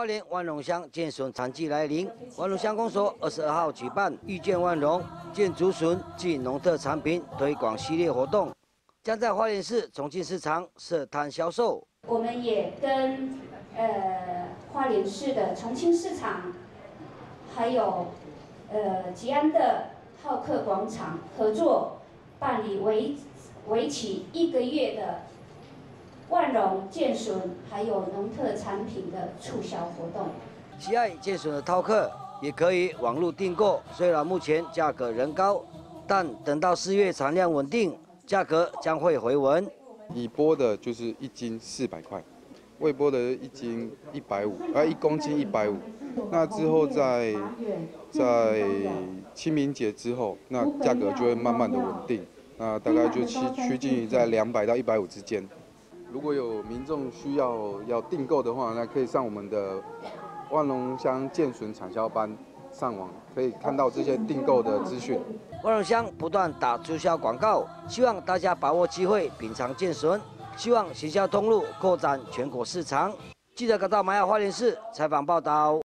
花莲万荣乡建笋产季来临，万荣乡公所22号举办“遇见万荣建竹笋及农特产品推广系列活动，将在花莲市重庆市场设摊销售。 我们也跟花莲市的重庆市场，还有吉安的好客广场合作，办理为期1个月的万荣建笋还有农特产品的促销活动。 喜爱建笋的饕客也可以网络订购，虽然目前价格仍高，但等到4月产量稳定，价格将会回稳。 已剥的就是1斤400块，未剥的1斤150，1公斤150。那之后在清明节之后，那价格就会慢慢的稳定，那大概就趋近于在200到150之间。如果有民众需要订购的话，那可以上我们的万荣乡建笋产销班上网，可以看到这些订购的资讯。 万荣乡不断打促销广告，希望大家把握机会品尝建笋，希望行销通路扩展全国市场。记者赶到马雅花莲市采访报道。